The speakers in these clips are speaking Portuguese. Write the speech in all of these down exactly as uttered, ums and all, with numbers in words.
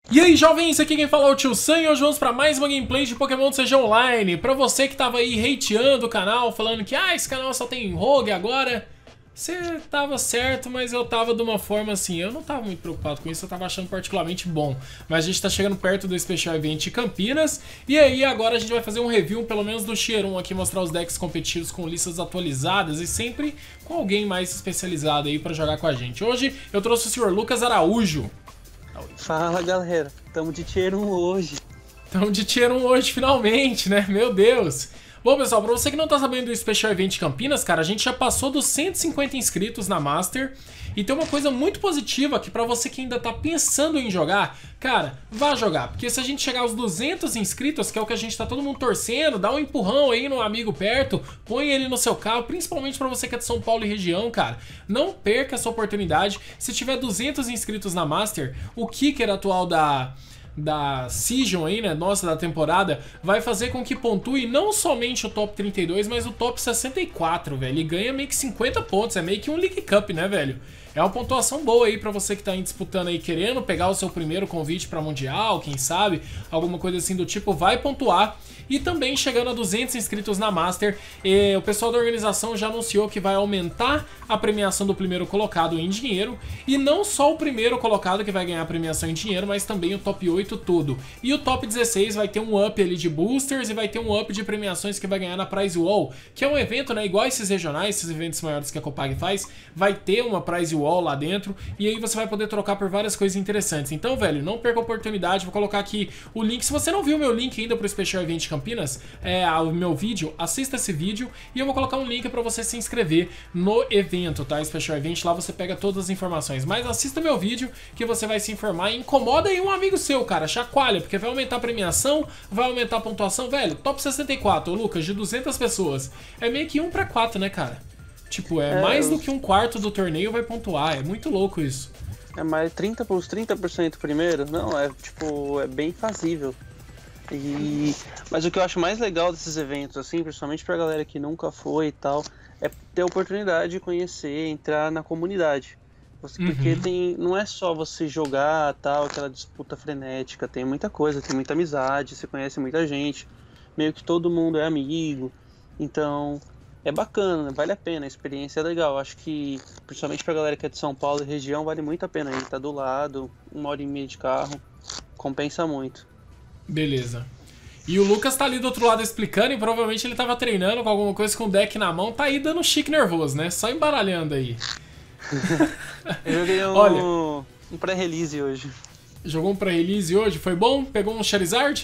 E aí, jovens, aqui quem fala é o Tio Sam e hoje vamos para mais uma gameplay de Pokémon C G Online. Pra você que tava aí hateando o canal, falando que ah, esse canal só tem Rogue agora, você tava certo, mas eu tava de uma forma assim, eu não tava muito preocupado com isso, eu tava achando particularmente bom. Mas a gente tá chegando perto do Special Event de Campinas, e aí agora a gente vai fazer um review, pelo menos do Tier um aqui, mostrar os decks competitivos com listas atualizadas e sempre com alguém mais especializado aí pra jogar com a gente. Hoje eu trouxe o senhor Lucas Araújo. Fala galera, tamo de Tier um hoje. Tamo de Tier um hoje finalmente, né? Meu Deus! Bom pessoal, pra você que não tá sabendo do Special Event Campinas, cara, a gente já passou dos cento e cinquenta inscritos na Master. E tem uma coisa muito positiva que pra você que ainda tá pensando em jogar, cara, vá jogar. Porque se a gente chegar aos duzentos inscritos, que é o que a gente tá todo mundo torcendo, dá um empurrão aí no amigo perto, põe ele no seu carro, principalmente pra você que é de São Paulo e região, cara. Não perca essa oportunidade. Se tiver duzentos inscritos na Master, o kicker atual da... da Season aí, né, nossa, da temporada, vai fazer com que pontue não somente o top trinta e dois, mas o top sessenta e quatro, velho, e ganha meio que cinquenta pontos, é meio que um League Cup, né, velho? É uma pontuação boa aí pra você que tá aí disputando aí, querendo pegar o seu primeiro convite pra Mundial, quem sabe, alguma coisa assim do tipo, vai pontuar. E também chegando a duzentos inscritos na Master, e o pessoal da organização já anunciou que vai aumentar a premiação do primeiro colocado em dinheiro. E não só o primeiro colocado que vai ganhar a premiação em dinheiro, mas também o top oito todo. E o top dezesseis vai ter um up ali de boosters e vai ter um up de premiações que vai ganhar na Prize Wall, que é um evento, né, igual esses regionais, esses eventos maiores que a Copag faz, vai ter uma Prize Wall lá dentro, e aí você vai poder trocar por várias coisas interessantes. Então, velho, não perca a oportunidade, vou colocar aqui o link. Se você não viu o meu link ainda pro Special Event Campinas, é, o meu vídeo, assista esse vídeo e eu vou colocar um link pra você se inscrever no evento, tá? Special Event, lá você pega todas as informações. Mas assista meu vídeo que você vai se informar e incomoda aí um amigo seu, cara, chacoalha, porque vai aumentar a premiação, vai aumentar a pontuação, velho. Top sessenta e quatro, ô Lucas, de duzentas pessoas, é meio que um pra quatro, né, cara? Tipo, é, é mais eu... do que um quarto do torneio vai pontuar, é muito louco isso. É mais trinta por cento, trinta por cento primeiro? Não, é tipo, é bem fazível. E... Mas o que eu acho mais legal desses eventos, assim, principalmente pra galera que nunca foi e tal, é ter a oportunidade de conhecer, entrar na comunidade. Você, uhum. Porque tem, não é só você jogar, tal, aquela disputa frenética, tem muita coisa, tem muita amizade, você conhece muita gente, meio que todo mundo é amigo, então é bacana, vale a pena, a experiência é legal. Acho que, principalmente pra galera que é de São Paulo e região, vale muito a pena ir, tá do lado, uma hora e meia de carro, compensa muito. Beleza. E o Lucas tá ali do outro lado explicando e provavelmente ele tava treinando com alguma coisa com o deck na mão, tá aí dando chique nervoso, né? Só embaralhando aí. Eu joguei um, Olha, um pré-release hoje. Jogou um pré-release hoje? Foi bom? Pegou um Charizard?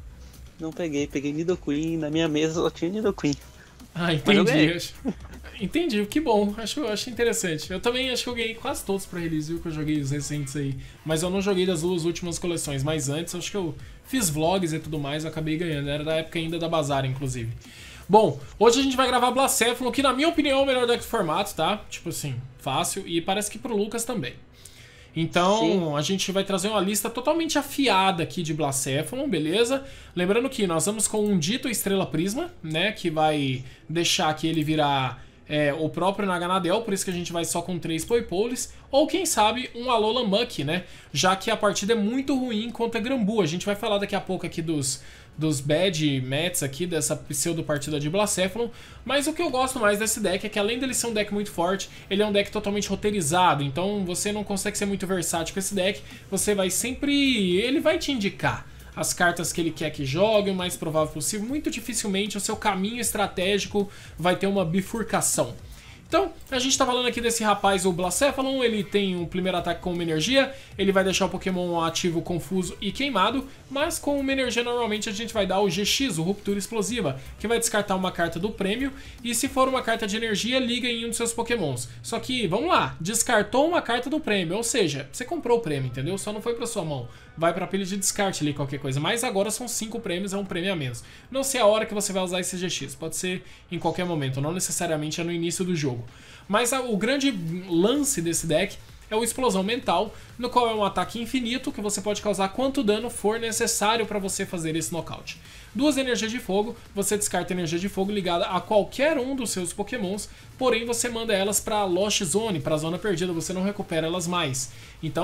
Não peguei, peguei Nidoqueen, na minha mesa só tinha Nidoqueen. Ah, entendi. Entendi, que bom, acho, acho interessante. Eu também acho que eu ganhei quase todos pra release, viu, que eu joguei os recentes aí. Mas eu não joguei das duas últimas coleções, mas antes acho que eu fiz vlogs e tudo mais, eu acabei ganhando. Era da época ainda da Bazar, inclusive. Bom, hoje a gente vai gravar Blacephalon, que na minha opinião é o melhor deck do formato, tá? Tipo assim, fácil, e parece que pro Lucas também. Então, sim, a gente vai trazer uma lista totalmente afiada aqui de Blacephalon, beleza? Lembrando que nós vamos com um Dito Estrela Prisma, né? Que vai deixar que ele virar é, o próprio Naganadel, por isso que a gente vai só com três Poipoles. Ou quem sabe um Alolan Muck, né? Já que a partida é muito ruim contra Granbu. A gente vai falar daqui a pouco aqui dos... dos bad mats aqui, dessa pseudo partida de Blacephalon, mas o que eu gosto mais desse deck é que além dele ser um deck muito forte, ele é um deck totalmente roteirizado, então você não consegue ser muito versátil com esse deck, você vai sempre... ele vai te indicar as cartas que ele quer que jogue, o mais provável possível, muito dificilmente o seu caminho estratégico vai ter uma bifurcação. Então, a gente tá falando aqui desse rapaz, o Blacephalon, ele tem um primeiro ataque com uma energia, ele vai deixar o Pokémon ativo, confuso e queimado, mas com uma energia normalmente a gente vai dar o G X, o Ruptura Explosiva, que vai descartar uma carta do prêmio, e se for uma carta de energia, liga em um dos seus Pokémons. Só que, vamos lá, descartou uma carta do prêmio, ou seja, você comprou o prêmio, entendeu? Só não foi pra sua mão. Vai pra pilha de descarte ali, qualquer coisa. Mas agora são cinco prêmios, é um prêmio a menos. Não sei a hora que você vai usar esse G X, pode ser em qualquer momento, não necessariamente é no início do jogo. Mas a, o grande lance desse deck é o Explosão Mental, no qual é um ataque infinito que você pode causar quanto dano for necessário para você fazer esse nocaute. Duas energias de fogo, você descarta energia de fogo ligada a qualquer um dos seus pokémons, porém você manda elas para a Lost Zone, para a zona perdida, você não recupera elas mais. Então,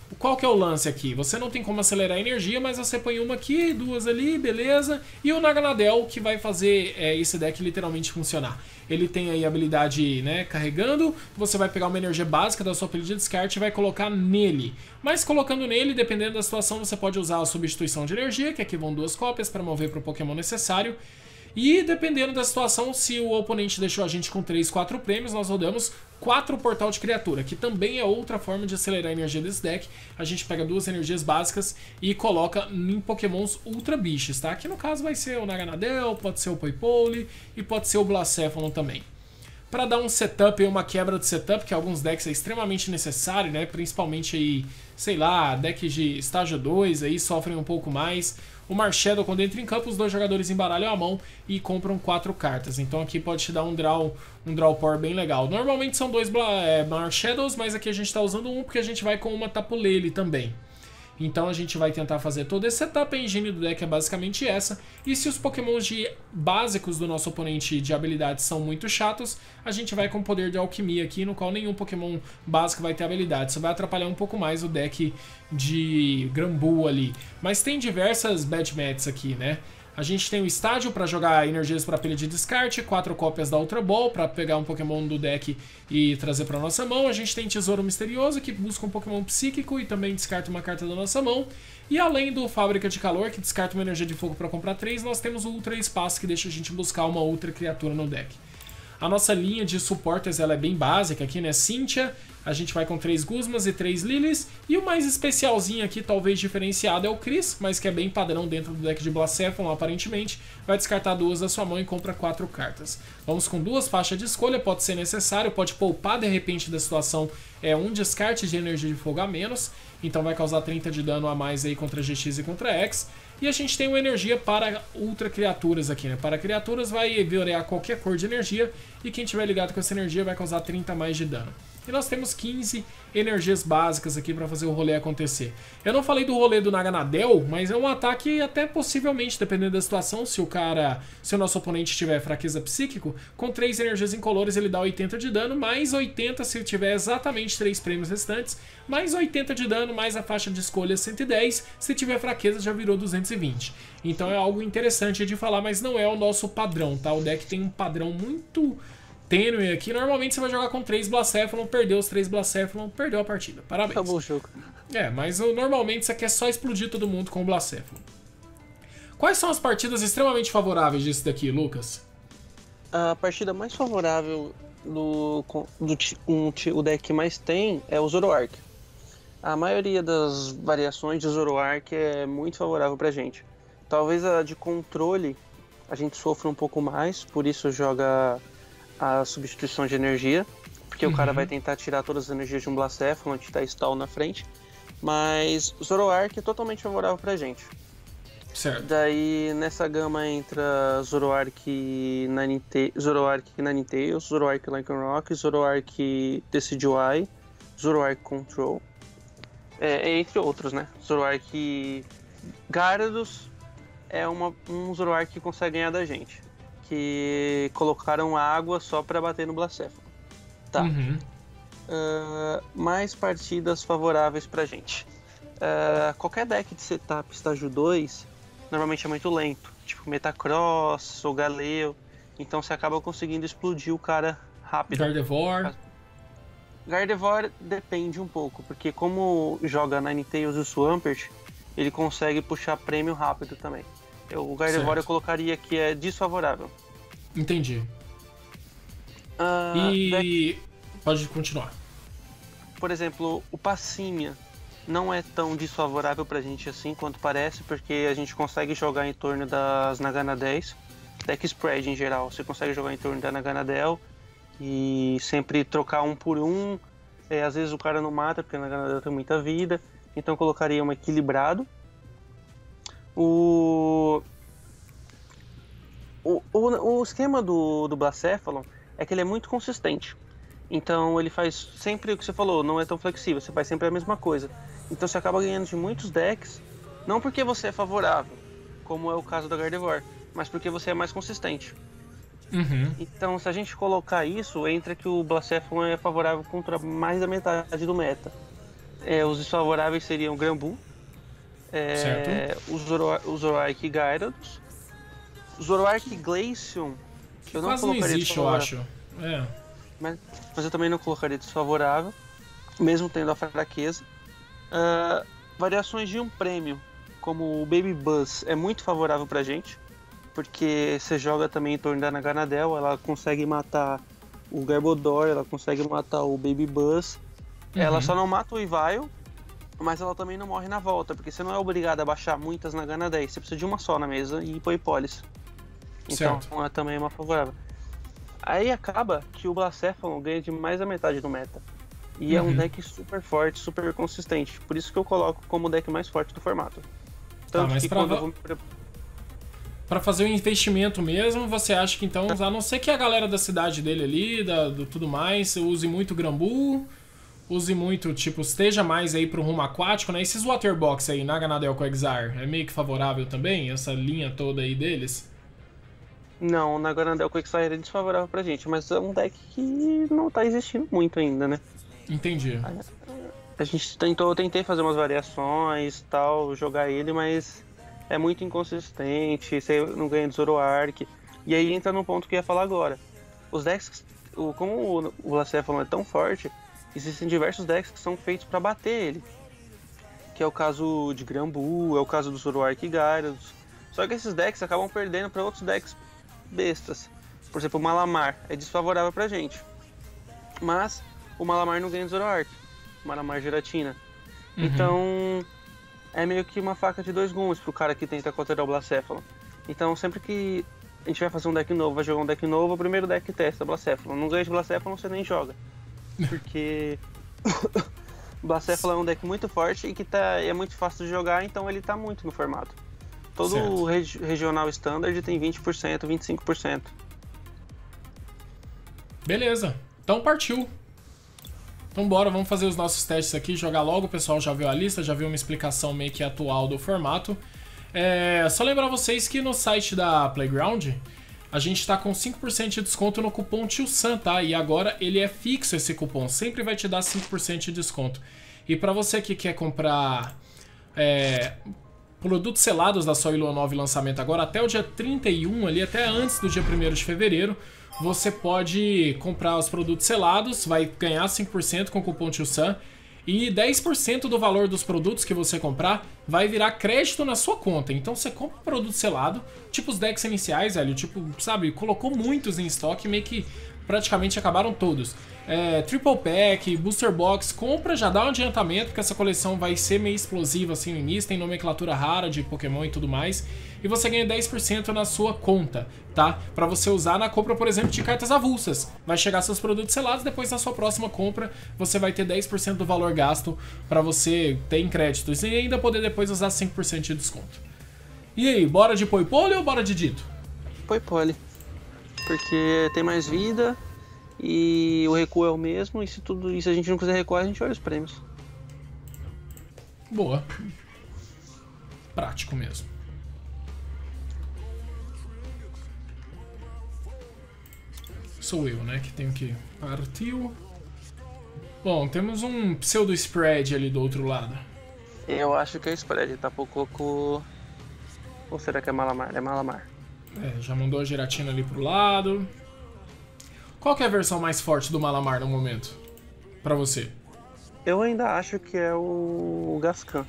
Qual que é o lance aqui? Você não tem como acelerar a energia, mas você põe uma aqui, duas ali, beleza. E o Naganadel que vai fazer é, esse deck literalmente funcionar. Ele tem aí a habilidade, né, carregando. Você vai pegar uma energia básica da sua pilha de descarte e vai colocar nele. Mas colocando nele, dependendo da situação, você pode usar a substituição de energia, que aqui vão duas cópias para mover para o Pokémon necessário. E dependendo da situação, se o oponente deixou a gente com três, quatro prêmios, nós rodamos quatro Portal de Criatura, que também é outra forma de acelerar a energia desse deck. A gente pega duas energias básicas e coloca em Pokémons Ultra Bichos, tá? Que no caso vai ser o Naganadel, pode ser o Poipole e pode ser o Blacephalon também. Para dar um setup e uma quebra de setup, que alguns decks é extremamente necessário, né? Principalmente aí, sei lá, decks de estágio dois aí sofrem um pouco mais. O Marshadow, quando entra em campo, os dois jogadores embaralham a mão e compram quatro cartas. Então aqui pode te dar um draw, um draw power bem legal. Normalmente são dois é, Marshadows, mas aqui a gente está usando um porque a gente vai com uma Tapu Lele também. Então a gente vai tentar fazer todo esse setup. A engine do deck é basicamente essa. E se os pokémons de básicos do nosso oponente de habilidades são muito chatos, a gente vai com o poder de alquimia aqui, no qual nenhum pokémon básico vai ter habilidade. Isso vai atrapalhar um pouco mais o deck de Granbull ali. Mas tem diversas bad mats aqui, né? A gente tem o estádio para jogar energias para pilha de descarte, quatro cópias da Ultra Ball para pegar um Pokémon do deck e trazer para nossa mão. A gente tem Tesouro Misterioso, que busca um Pokémon psíquico e também descarta uma carta da nossa mão. E além do Fábrica de Calor, que descarta uma energia de fogo para comprar três, nós temos o Ultra Espaço, que deixa a gente buscar uma outra criatura no deck. A nossa linha de supporters ela é bem básica aqui, né? Cynthia, a gente vai com três Guzmas e três Lilies. E o mais especialzinho aqui, talvez diferenciado, é o Chris, mas que é bem padrão dentro do deck de Blacephalon, aparentemente. Vai descartar duas da sua mão e compra quatro cartas. Vamos com duas faixas de escolha, pode ser necessário, pode poupar de repente da situação é um descarte de energia de fogo a menos. Então vai causar trinta de dano a mais aí contra G X e contra X. E a gente tem uma energia para ultra criaturas aqui, né? Para criaturas vai violear qualquer cor de energia e quem tiver ligado com essa energia vai causar trinta a mais de dano. E nós temos quinze energias básicas aqui para fazer o rolê acontecer. Eu não falei do rolê do Naganadel, mas é um ataque até possivelmente, dependendo da situação, se o cara, se o nosso oponente tiver fraqueza psíquico, com três energias incolores ele dá oitenta de dano, mais oitenta se tiver exatamente três prêmios restantes, mais oitenta de dano, mais a faixa de escolha cento e dez, se tiver fraqueza já virou duzentos e vinte. Então é algo interessante de falar, mas não é o nosso padrão, tá? O deck tem um padrão muito tênue aqui. Normalmente você vai jogar com três Blacephalon, perdeu os três Blacephalon, perdeu a partida. Parabéns. Acabou o jogo. É, mas normalmente você quer só explodir todo mundo com o Blacephalon. Quais são as partidas extremamente favoráveis disso daqui, Lucas? A partida mais favorável do, do um, o deck que mais tem é o Zoroark. A maioria das variações de Zoroark é muito favorável pra gente. Talvez a de controle a gente sofra um pouco mais, por isso joga a substituição de energia, porque uhum. o cara vai tentar tirar todas as energias de um Blacephalon, te dar stall na frente, mas Zoroark é totalmente favorável pra gente. Certo. Daí nessa gama entra Zoroark Ninetales, Zoroark Ninetales, Zoroark Lycanroc, Zoroark Decidueye, Zoroark Control, é, entre outros, né? Zoroark Gyarados é uma, um Zoroark que consegue ganhar da gente, que colocaram água só para bater no Blacephalon. Tá. Uhum. Uh, mais partidas favoráveis pra gente. Uh, qualquer deck de setup estágio dois normalmente é muito lento, tipo Metacross ou Galeo, então você acaba conseguindo explodir o cara rápido. Gardevoir. Gardevoir depende um pouco, porque como joga Ninetales e Swampert, ele consegue puxar prêmio rápido também. Eu, o Gardevoir eu colocaria que é desfavorável. Entendi. Uh, e... Deck... Pode continuar. Por exemplo, o Passimia não é tão desfavorável pra gente assim quanto parece, porque a gente consegue jogar em torno das Naganadels. Deck spread em geral, você consegue jogar em torno da Naganadel e sempre trocar um por um. É, às vezes o cara não mata, porque a Naganadel tem muita vida, então eu colocaria um equilibrado. O... O, o, o esquema do, do Blacephalon é que ele é muito consistente. Então ele faz sempre o que você falou, não é tão flexível, você faz sempre a mesma coisa. Então você acaba ganhando de muitos decks, não porque você é favorável, como é o caso da Gardevoir, mas porque você é mais consistente. Uhum. Então se a gente colocar isso, entra que o Blacephalon é favorável contra mais da metade do meta. É, os desfavoráveis seriam Granbu, Certo. o Zoro, o Zoroark Gyarados, o Zoroark Glaceon, Que eu não quase não colocaria existe, eu desfavorável, acho. É. mas, mas eu também não colocaria desfavorável, mesmo tendo a fraqueza. Uh, variações de um prêmio, como o Baby Buzz, é muito favorável pra gente, porque você joga também em torno da Naganadel, ela consegue matar o Garbodor, ela consegue matar o Baby Buzz, uhum. Ela só não mata o Yvaio, mas ela também não morre na volta, porque você não é obrigado a baixar muitas na Gana dez, você precisa de uma só na mesa e Poipolis. Então é também uma favorável. Aí acaba que o Blacephalon ganha de mais da metade do meta. E uhum. é um deck super forte, super consistente. Por isso que eu coloco como o deck mais forte do formato. Tanto tá, mas que pra, quando eu vou... pra fazer o investimento mesmo, você acha que então, a não ser que a galera da cidade dele ali, da, do tudo mais, use muito Granbu, use muito, tipo, esteja mais aí pro rumo aquático, né? Esses Waterbox aí, Naganadel com Exar, é meio que favorável também, essa linha toda aí deles? Não, o Naganadel com Exar é desfavorável pra gente, mas é um deck que não tá existindo muito ainda, né? Entendi. A gente tentou, eu tentei fazer umas variações e tal, jogar ele, mas é muito inconsistente, você não ganha de Zoroark. E aí entra no ponto que eu ia falar agora. Os decks, como o Blacephalon é tão forte, existem diversos decks que são feitos para bater ele. Que é o caso de Granbu, é o caso do Zoroark Gyarados. Só que esses decks acabam perdendo para outros decks bestas. Por exemplo, o Malamar é desfavorável pra gente. Mas o Malamar não ganha de Zoroark. O Malamar Giratina. Uhum. Então é meio que uma faca de dois gumes pro cara que tenta conter o Blacephalon. Então sempre que a gente vai fazer um deck novo, vai jogar um deck novo, o primeiro deck testa Blacephalon. Não ganha de Blacephalon, você nem joga. Porque o Blacephalon é um deck muito forte e que tá, é muito fácil de jogar, então ele tá muito no formato. Todo o regi regional standard tem vinte por cento, vinte e cinco por cento. Beleza, então partiu. Então bora, vamos fazer os nossos testes aqui, jogar logo. O pessoal já viu a lista, já viu uma explicação meio que atual do formato. É, só lembrar vocês que no site da Playground a gente está com cinco por cento de desconto no cupom Tio Sam, tá? E agora ele é fixo esse cupom, sempre vai te dar cinco por cento de desconto. E para você que quer comprar é, produtos selados da Soy Lua nove lançamento agora até o dia trinta e um, ali, até antes do dia primeiro de fevereiro, você pode comprar os produtos selados, vai ganhar cinco por cento com o cupom Tio Sam. E dez por cento do valor dos produtos que você comprar vai virar crédito na sua conta. Então você compra um produto selado, tipo os decks iniciais, velho, tipo, sabe, colocou muitos em estoque, meio que praticamente acabaram todos. É, Triple Pack, Booster Box, compra, já dá um adiantamento, porque essa coleção vai ser meio explosiva assim no início, tem nomenclatura rara de Pokémon e tudo mais. E você ganha dez por cento na sua conta, tá? Pra você usar na compra, por exemplo, de cartas avulsas. Vai chegar seus produtos selados, depois na sua próxima compra você vai ter dez por cento do valor gasto pra você ter em créditos e ainda poder depois usar cinco por cento de desconto. E aí, bora de Poipole ou bora de Dito? Poipole, porque tem mais vida e o recuo é o mesmo, e se tudo isso a gente não quiser recuar, a gente olha os prêmios. Boa. Prático mesmo. Sou eu, né, que tenho que... Partiu. Bom, temos um pseudo spread ali do outro lado. Eu acho que é spread, tá pouco... Ou será que é Malamar? É Malamar. É, já mandou a Giratina ali pro lado. Qual que é a versão mais forte do Malamar no momento? Pra você? Eu ainda acho que é o Gascan.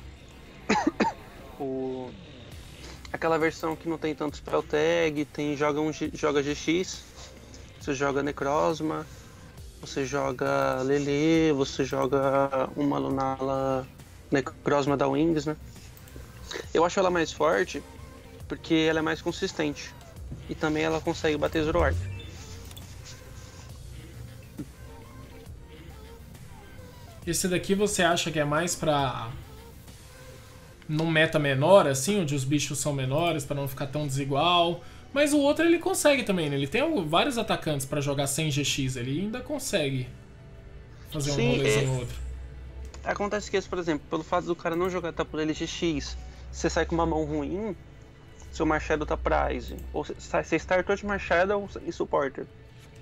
o... Aquela versão que não tem tanto spell tag, tem, joga, um, joga G X, você joga Necrozma, você joga Lele, você joga uma Lunala Necrozma da Wings, né? Eu acho ela mais forte porque ela é mais consistente e também ela consegue bater Zoroark. Esse daqui você acha que é mais pra... num meta menor, assim, onde os bichos são menores, pra não ficar tão desigual. Mas o outro ele consegue também, né? Ele tem vários atacantes pra jogar sem G X, ele ainda consegue fazer um Sim, rolezinho é... ou outro. Acontece que, por exemplo, pelo fato do cara não jogar tapo dele G X, você sai com uma mão ruim, seu Marshadow tá Prize. Ou você startou de Marshadow e Supporter.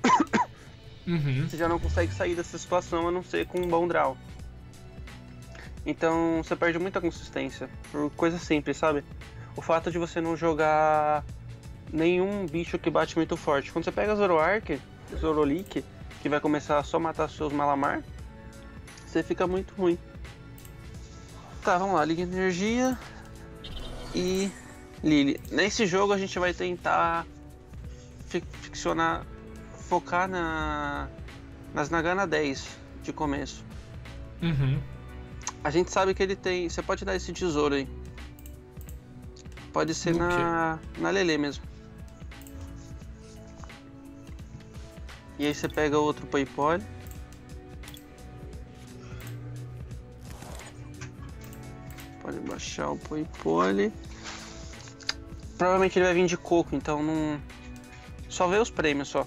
Uhum. Você já não consegue sair dessa situação a não ser com um bom draw. Então você perde muita consistência, por coisa simples, sabe? O fato de você não jogar nenhum bicho que bate muito forte. Quando você pega Zoroark, Zoroleak, que vai começar a só matar seus Malamar, você fica muito ruim. Tá, vamos lá, Liga Energia e Lily. Nesse jogo a gente vai tentar ficcionar, focar na, nas Nagana dez de começo. Uhum. A gente sabe que ele tem... Você pode dar esse tesouro aí. Pode ser na, na Lele mesmo. E aí você pega outro Poipole. Pode baixar o Poipole. Provavelmente ele vai vir de coco, então não... Só vê os prêmios só.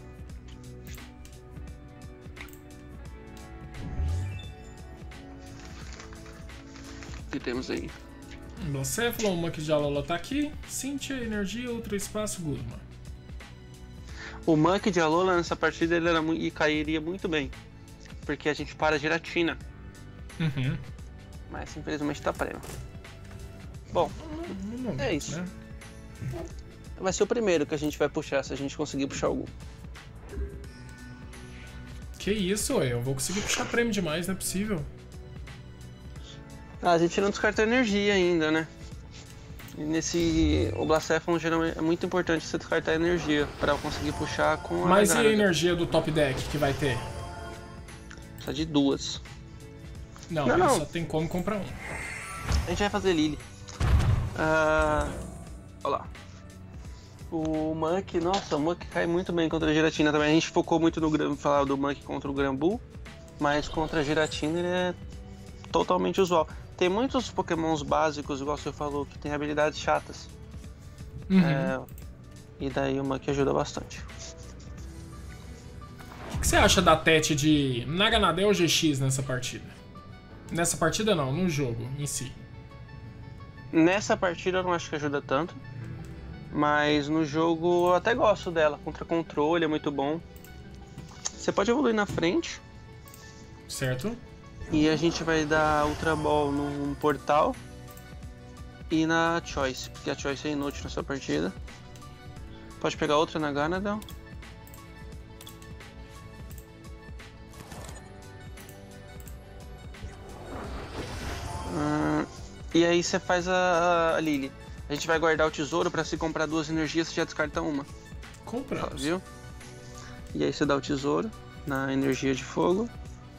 O que temos aí? Blacéfalo, o Monkey de Alola tá aqui. Cynthia, Energia, Ultra Espaço, Guzma. O Monkey de Alola nessa partida ele era muito, e cairia muito bem. Porque a gente para a Giratina. Uhum. Mas infelizmente tá prêmio. Bom, No momento, é isso. Né? Vai ser o primeiro que a gente vai puxar, se a gente conseguir puxar algum. Que isso, ué, eu vou conseguir puxar prêmio demais, não é possível. Ah, a gente não descarta energia ainda, né? E nesse... O Blacéfalo geralmente é muito importante você descartar energia pra conseguir puxar com a... Mas e a Garda. energia do top deck que vai ter? Precisa de duas. Não, Não, ele não. só tem como comprar um. A gente vai fazer Lily. Ah, olha lá. O Monkey, nossa, o Monkey cai muito bem contra a Giratina também. A gente focou muito no Gran- falar do Monkey contra o Granbull, mas contra a Giratina ele é totalmente usual. Tem muitos pokémons básicos, igual você falou, que tem habilidades chatas. Uhum. É, e daí o Monkey ajuda bastante. O que você acha da Tete de Naganadel ou G X nessa partida? Nessa partida não, no jogo em si. Nessa partida eu não acho que ajuda tanto, mas no jogo eu até gosto dela. Contra controle é muito bom. Você pode evoluir na frente. Certo? E a gente vai dar Ultra Ball no portal e na Choice, porque a Choice é inútil nessa partida. Pode pegar outra na Ganadel. Hum, e aí você faz a, a Lily. A gente vai guardar o tesouro para se comprar duas energias, você já descarta uma. Compramos. Viu? E aí você dá o tesouro na energia de fogo.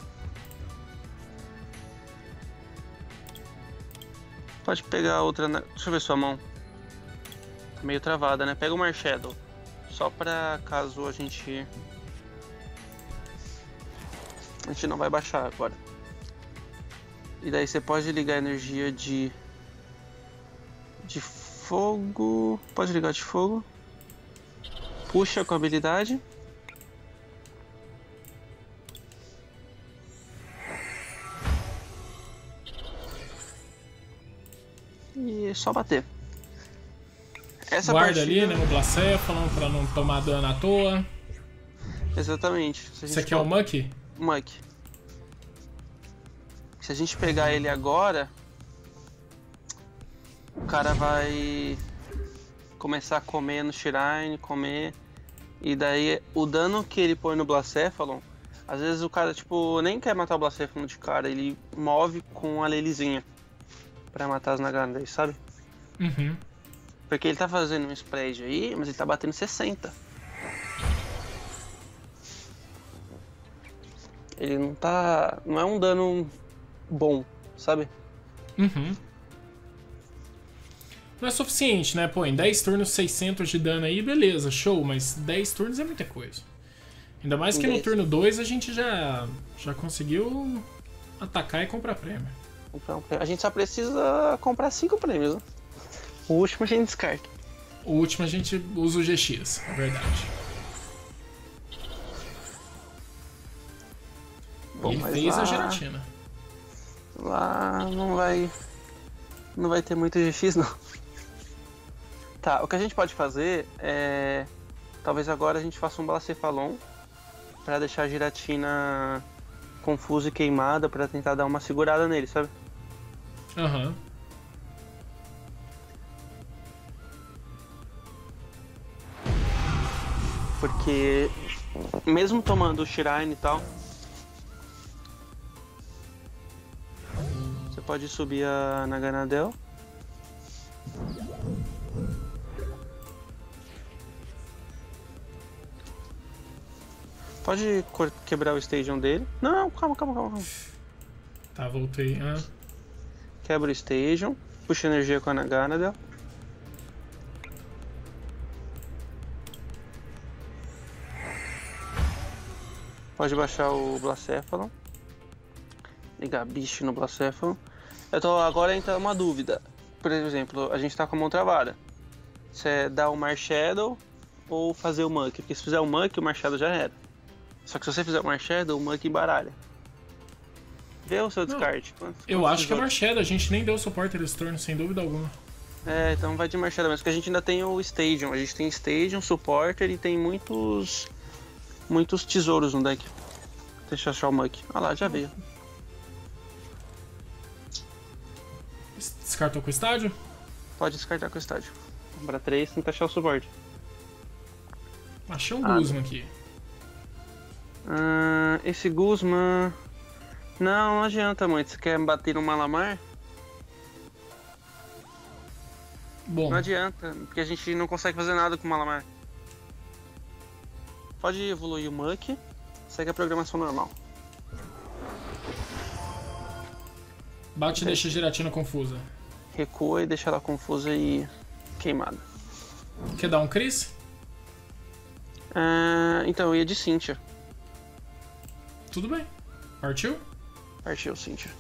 Pode pegar outra na... Deixa eu ver sua mão. Tá meio travada, né? Pega o Marshadow. Só pra caso a gente... A gente não vai baixar agora. E daí você pode ligar a energia de... De fogo... Pode ligar de fogo. Puxa com a habilidade. E é só bater. Essa Guarda partida... ali, né, o Blacéfalo, pra não tomar dano à toa. Exatamente. Se a gente Você quer o Monkey? Monkey. Se a gente pegar ele agora, o cara vai começar a comer no Shrine, comer, e daí o dano que ele põe no Blacéfalo, às vezes o cara tipo nem quer matar o Blacéfalo de cara, ele move com a Lelizinha pra matar as Naganas, sabe? Uhum. Porque ele tá fazendo um spread aí, mas ele tá batendo sessenta. Ele não tá... não é um dano bom, sabe? Uhum. Não é suficiente, né? Pô, em dez turnos, seiscentos de dano aí, beleza, show. Mas dez turnos é muita coisa. Ainda mais que no turno dois a gente já, já conseguiu atacar e comprar prêmio. A gente só precisa comprar cinco prêmios, né? O último a gente descarta. O último a gente usa o G X, é verdade. Bom, e mas fez lá... a giratina. Lá não vai... Não vai ter muito G X, não. Tá, o que a gente pode fazer é... Talvez agora a gente faça um Blacéfalon pra deixar a giratina confusa e queimada, pra tentar dar uma segurada nele, sabe? Aham. Uhum. Porque mesmo tomando o Shrine e tal, você pode subir a Naganadel. Pode quebrar o Station dele. Não, não, calma, calma, calma, calma. Tá, voltei. Ah. Quebra o Station, puxa energia com a Naganadel. Pode baixar o Blacephalon. Ligar bicho no Blacephalon. Eu tô agora entra uma dúvida. Por exemplo, a gente tá com a mão travada. Se é dar o Marshadow ou fazer o Muck. Porque se fizer o Muck, o Marshadow já era. Só que se você fizer o Marshadow, o Muck embaralha. Vê o seu descarte. Quantos, eu quantos acho que é Marshadow. A gente nem deu suporte a esse turno, sem dúvida alguma. É, então vai de Marshadow mesmo. Porque a gente ainda tem o Stadium. A gente tem Stadium, Supporter e tem muitos... Muitos tesouros no deck. Deixa eu achar o Muck. Ah lá, já veio. Descartou com o estádio? Pode descartar com o estádio. Para três, tenta achar o suporte. Achei um ah, Guzma aqui. Ah, esse Guzma... Não, não adianta muito. Você quer bater no Malamar? Bom. Não adianta, porque a gente não consegue fazer nada com o Malamar. Pode evoluir o Muck, segue a programação normal. Bate e deixa a Giratina confusa. Recua e deixa ela confusa e queimada. Quer dar um Chris? Ah, então, eu ia de Cynthia. Tudo bem. Partiu? Partiu, Cynthia.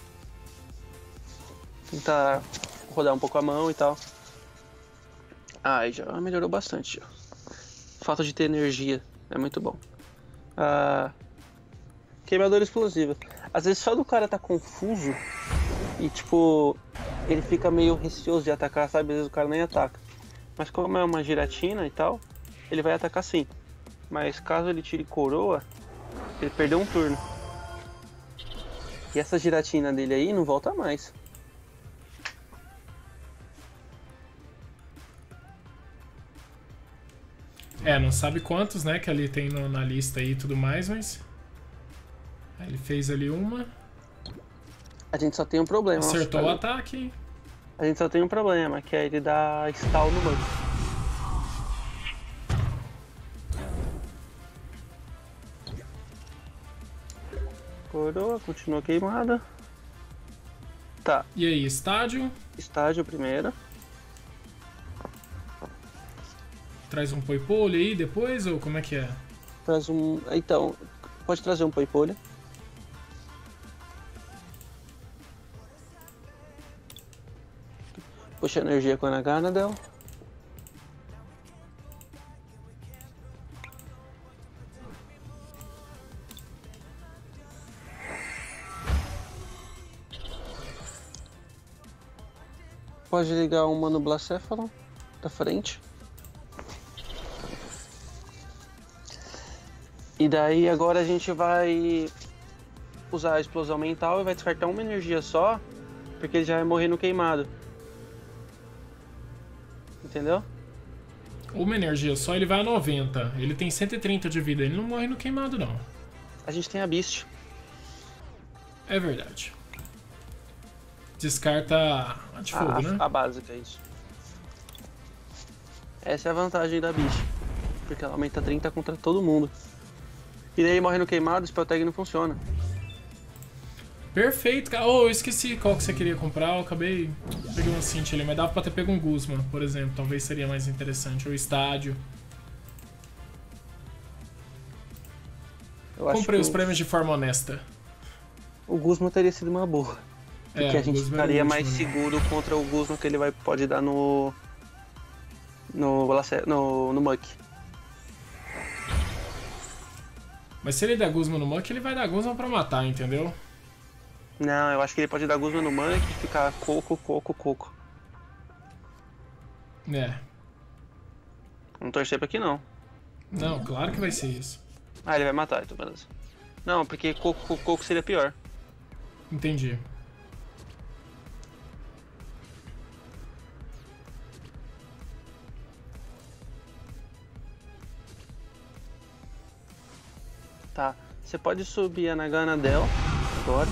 Tentar rodar um pouco a mão e tal. Ah, já melhorou bastante. Já. Falta de ter energia. É muito bom. Ah, queimadora explosiva. Às vezes só do cara tá confuso e tipo, ele fica meio receoso de atacar, sabe? Às vezes o cara nem ataca. Mas como é uma giratina e tal, ele vai atacar sim. Mas caso ele tire coroa, ele perdeu um turno. E essa giratina dele aí não volta mais. É, não sabe quantos, né, que ali tem no, na lista aí e tudo mais, mas... Aí ele fez ali uma. A gente só tem um problema. Acertou o ataque. A gente só tem um problema, que é ele dar stall no banco. Coroa, continua queimada. Tá. E aí, estádio? Estádio primeiro. Traz um Poipolho aí depois, ou como é que é? Traz um... Então, pode trazer um Poipolho. Puxa energia com a Naganadel. Pode ligar uma no Blacephalon da frente. E daí agora a gente vai usar a explosão mental e vai descartar uma energia só, porque ele já vai morrer no queimado. Entendeu? Uma energia só, ele vai a noventa. Ele tem cento e trinta de vida, ele não morre no queimado não. A gente tem a Beast. É verdade. Descarta a de fogo, a, né? A básica, isso. Essa é a vantagem da Beast. Porque ela aumenta trinta contra todo mundo. E daí ele morre no queimado, o Spell Tag não funciona. Perfeito, cara. Oh, eu esqueci qual que você queria comprar. Eu acabei... Peguei uma Cynthia ali, mas dava pra ter pego um Guzma, por exemplo. Talvez seria mais interessante. Ou Estádio. Eu acho Comprei que os o... prêmios de forma honesta. O Guzma teria sido uma boa. Porque é, a gente Guzma estaria é mais último, seguro né? contra o Guzma que ele vai, pode dar no... No... No, no Muck. Mas se ele der Guzma no Muck, ele vai dar Guzma pra matar, entendeu? Não, eu acho que ele pode dar Guzma no Muck e ficar coco, coco, coco. É. Não torcer pra aqui não. Não, claro que vai ser isso. Ah, ele vai matar, então beleza. Não, porque coco, coco, coco seria pior. Entendi. Tá. Você pode subir a Naganadel agora.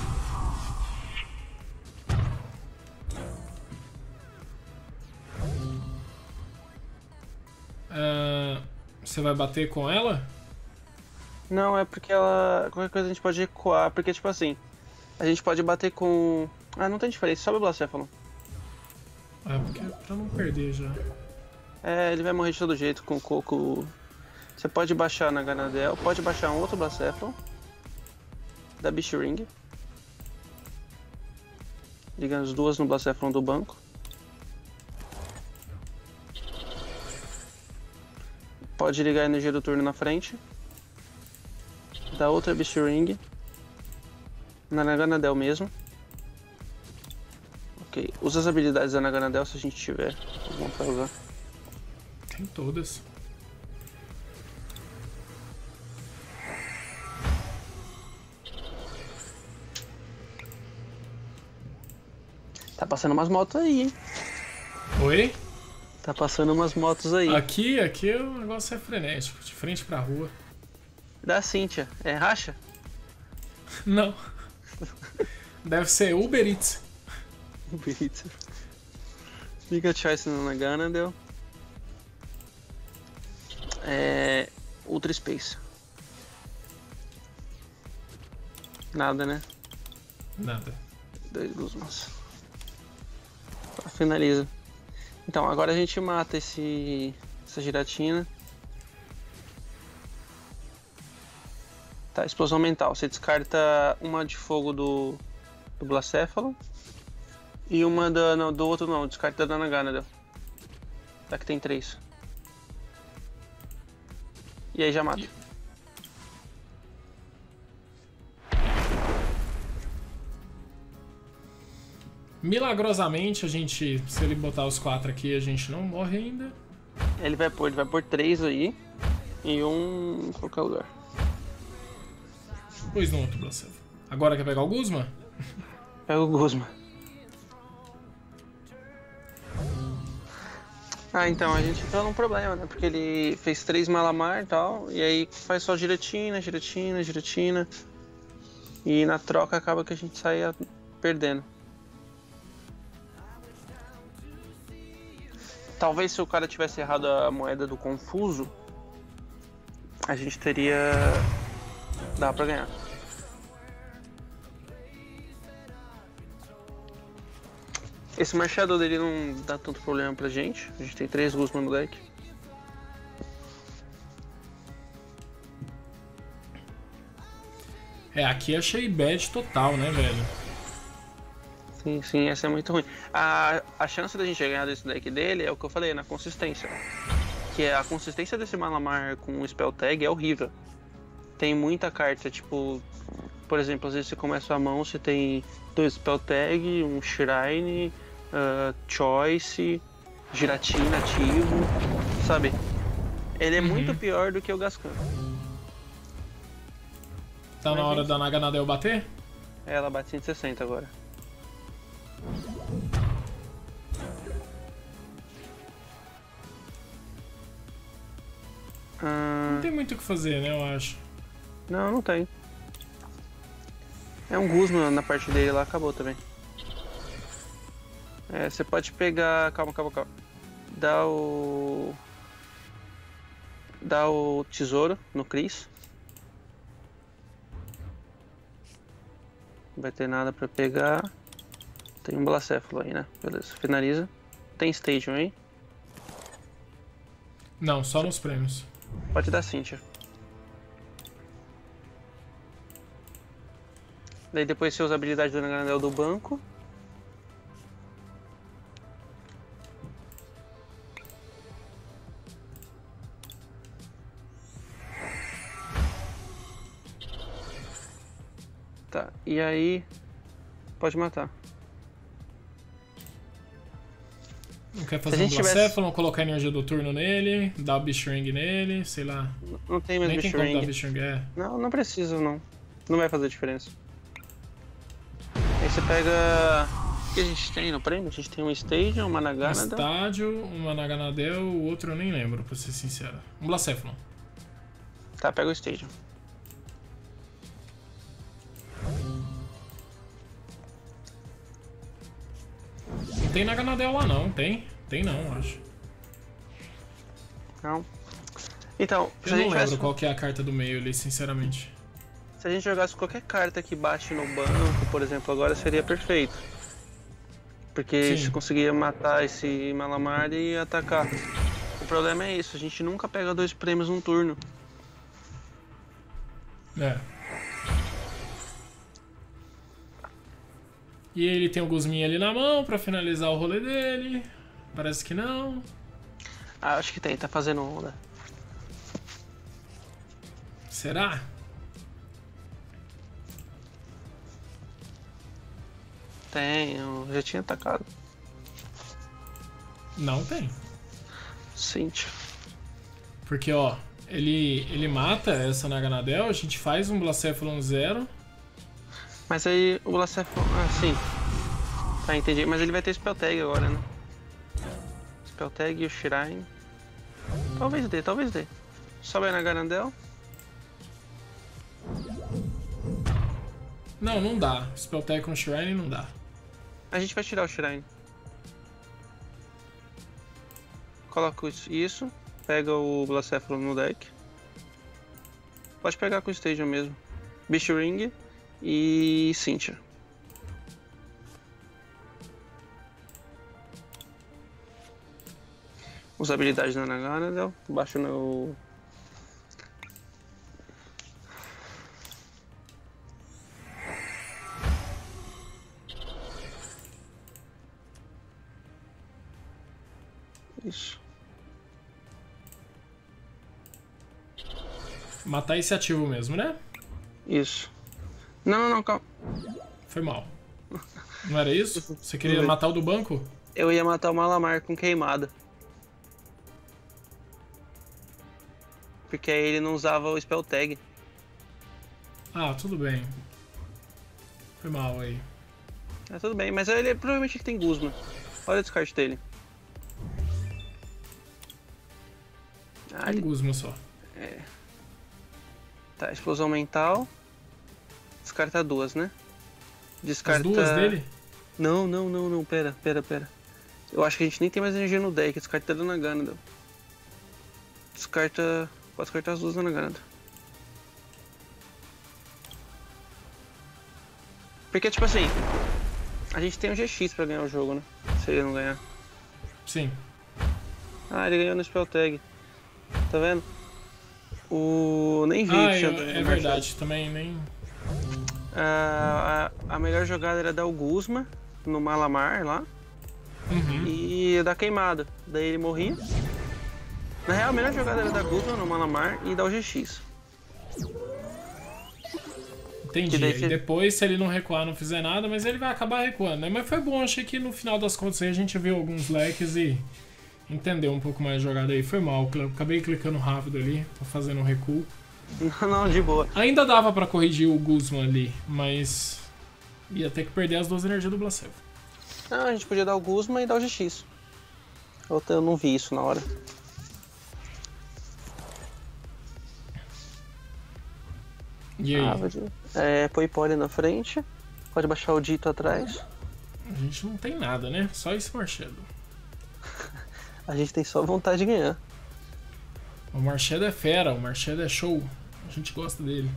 Uh, você vai bater com ela? Não, é porque ela... Qualquer coisa a gente pode recuar, porque tipo assim... A gente pode bater com... Ah, não tem diferença, sobe o Blacéfalo. É, porque pra não perder já. É, ele vai morrer de todo jeito com o coco. Você pode baixar na Ganadel, pode baixar um outro Blacéfalo. Da Bichring. Liga as duas no Blacéfalo do banco. Pode ligar a energia do turno na frente. Da outra Bichring. Na Naganadel mesmo. Ok, usa as habilidades da Naganadel se a gente tiver alguma pra usar. Tem todas. Tá passando umas motos aí, hein? Oi? Tá passando umas motos aí. Aqui, aqui o negócio é frenético, de frente pra rua. Da Cynthia, é racha? Não. Deve ser Uber Eats. Uber Eats. Liga a Choice na Ganadel. É... Ultra Space. Nada, né? Nada. Dois Guzmans. Tá, finaliza. Então, agora a gente mata esse... essa giratina. Tá, explosão mental. Você descarta uma de fogo do, do Blacéfalo. E uma da, não, do outro não, descarta da Naganadel. Tá que tem três. E aí já mata. E... Milagrosamente a gente, se ele botar os quatro aqui, a gente não morre ainda. Ele vai pôr, ele vai pôr três aí. E um em qualquer lugar. Pois no outro Blacéfalo. Agora quer pegar o Guzma? Pega o Guzma. Ah, então, a gente entrou num problema, né? Porque ele fez três Malamar e tal, e aí faz só giratina, giratina, giratina. E na troca acaba que a gente saia perdendo. Talvez se o cara tivesse errado a moeda do confuso, a gente teria... Dá pra ganhar. Esse Machado dele não dá tanto problema pra gente. A gente tem três Guzman no deck. É, aqui achei bad total, né, velho? Sim, sim, essa é muito ruim. A, a chance da gente ganhar desse deck dele é o que eu falei, na consistência. Que é a consistência desse Malamar com o Spell Tag é horrível. Tem muita carta, tipo... Por exemplo, às vezes você começa a mão, você tem dois Spell Tag, um Shrine... Uh, Choice, Giratina ativo, sabe? Ele é uhum. muito pior do que o Gascan. Tá na hora da Naganadel bater? É, ela bate cento e sessenta agora. Uh... Não tem muito o que fazer, né, eu acho. Não, não tem. É um Guzman na parte dele lá, acabou também. É, você pode pegar... Calma, calma, calma. Dá o... Dá o tesouro no Chris. Não vai ter nada pra pegar. Tem um Blacéfalo aí, né? Beleza, finaliza. Tem Stadium aí? Não, só nos prêmios. Pode dar Cynthia. Daí depois você usa a habilidade do Naganadel do banco. Tá, e aí pode matar. Não quer fazer um Blacéfalo, tivesse... colocar a energia do turno nele, dar o Bichring nele, sei lá. Não, não tem mais Bichring. Nem tem como dar Bichring, é. Não, não precisa não. Não vai fazer diferença. Aí você pega... O que a gente tem no prêmio? A gente tem um Stadium, uma Naganadel. Um estádio, uma Naganadel, o outro eu nem lembro, pra ser sincero. Um Blacéfalo. Tá, pega o Stadium. tem Naganadel lá não, tem? Tem não, acho. Não. Então, eu não lembro tivesse... qual que é a carta do meio ali, sinceramente. Se a gente jogasse qualquer carta que bate no banco, por exemplo, agora seria perfeito. Porque a gente conseguia matar esse Malamar e atacar. O problema é isso, a gente nunca pega dois prêmios num turno. É. E ele tem o Guzmin ali na mão pra finalizar o rolê dele. Parece que não. Ah, acho que tem, tá fazendo onda. Será? Tem, eu já tinha atacado. Não tem. Cynthia. Porque, ó, ele, ele mata essa Naganadel, a gente faz um Blacephalon zero. Mas aí o Blacephalon... Ah, sim. Tá, entendi. Mas ele vai ter Spell Tag agora, né? Spell Tag e o Shrine. Talvez dê, talvez dê. Sobe a Naganadel. Não, não dá. Spell Tag com Shrine não dá. A gente vai tirar o Shrine. Coloca isso. Pega o Blacephalon no deck. Pode pegar com o Stadium mesmo. Beast Ring e Cynthia. Usa habilidades na Naganadel. Baixa no... Isso. Matar esse ativo mesmo, né? Isso. Não, não, não, calma. Foi mal. Não era isso? Você queria matar o do banco? Eu ia matar o Malamar com queimada. Porque aí ele não usava o Spell Tag. Ah, tudo bem. Foi mal aí. É, tudo bem, mas ele provavelmente ele tem Guzma. Olha o descarte dele. Ah, tem ele... Guzma só. É. Tá, explosão mental. Descarta duas, né? Descarta... As duas dele? Não, não, não, não, pera, pera, pera. Eu acho que a gente nem tem mais energia no deck, descarta da Naganadel. Descarta... Pode descartar as duas da Naganadel. Porque, tipo assim, a gente tem um G X pra ganhar o jogo, né? Se ele não ganhar. Sim. Ah, ele ganhou no Spell Tag. Tá vendo? O... Nem vi. Ah, eu, é verdade, também nem... A, a, a melhor jogada era dar o Guzma no Malamar lá. Uhum. E dar queimada. Daí ele morria. Na real, a melhor jogada era dar Guzma no Malamar e dar o G X. Entendi. E você... depois, se ele não recuar, não fizer nada, mas ele vai acabar recuando, né? Mas foi bom, achei que no final das contas aí a gente viu alguns leques e entendeu um pouco mais a jogada aí. Foi mal, acabei clicando rápido ali, tô fazendo um recuo. Não, não, de boa. Ainda dava pra corrigir o Guzman ali, mas ia ter que perder as duas energias do Blacephalon. Não, a gente podia dar o Guzman e dar o G X. Eu não vi isso na hora. E aí? Ah, é, põe pole na frente. Pode baixar o dito atrás. A gente não tem nada, né? Só esse Marshadow. A gente tem só vontade de ganhar. O Marshadow é fera, o Marshadow é show. A gente gosta dele.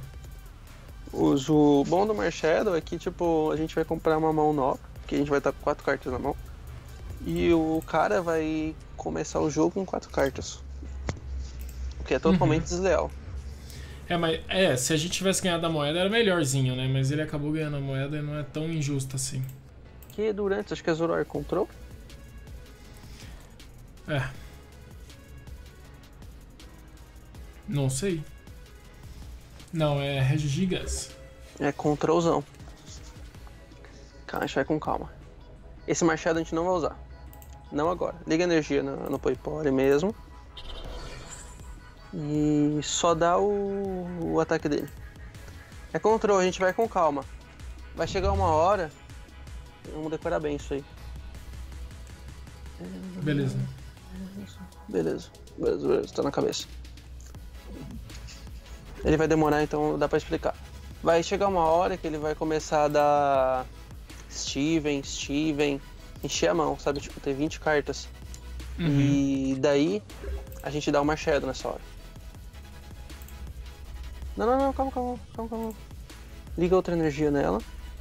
O bom do Marshadow é que, tipo, a gente vai comprar uma mão nova, que a gente vai estar com quatro cartas na mão. E o cara vai começar o jogo com quatro cartas. O que é totalmente uhum. desleal. É, mas é, se a gente tivesse ganhado a moeda era melhorzinho, né? Mas ele acabou ganhando a moeda e não é tão injusto assim. Que durante, acho que é Zoroark Control? É. Não sei. Não, é Regigas. É Controlzão. Calma, a gente vai com calma. Esse machado a gente não vai usar. Não agora. Liga a energia no, no Poipore mesmo. E só dá o, o ataque dele. É control, a gente vai com calma. Vai chegar uma hora. Vamos decorar bem isso aí. Beleza. Beleza, beleza, beleza, tá na cabeça. Ele vai demorar, então dá pra explicar. Vai chegar uma hora que ele vai começar a dar Steven, Steven, encher a mão, sabe? Tipo, ter vinte cartas. Uhum. E daí a gente dá uma Shadow nessa hora. Não, não, não, calma, calma, calma, calma. Liga outra energia nela.